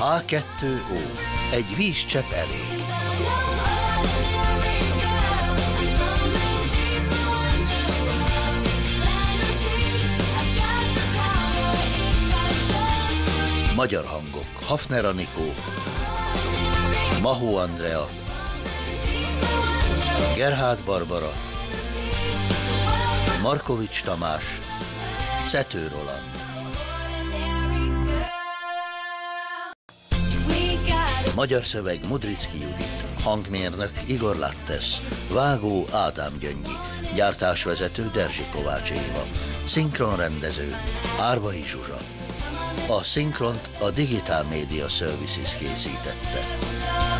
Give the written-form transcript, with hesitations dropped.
A2O. Egy vízcsepp elég. Magyar hangok: Hafner Anikó, Mahó Andrea, Gerhard Barbara, Markovics Tamás, Szető Roland. Magyar szöveg: Mudricki Judit, hangmérnök: Igor Lattes, vágó: Ádám Gyöngyi, gyártásvezető: Derzsi Kovács Éva, szinkronrendező: Árvai Zsuzsa. A szinkront a Digital Media Services készítette.